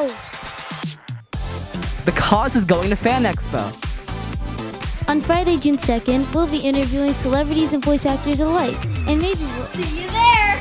go! The cause is going to Fan Expo. On Friday, June 2nd, we'll be interviewing celebrities and voice actors alike. And maybe we'll... See you there!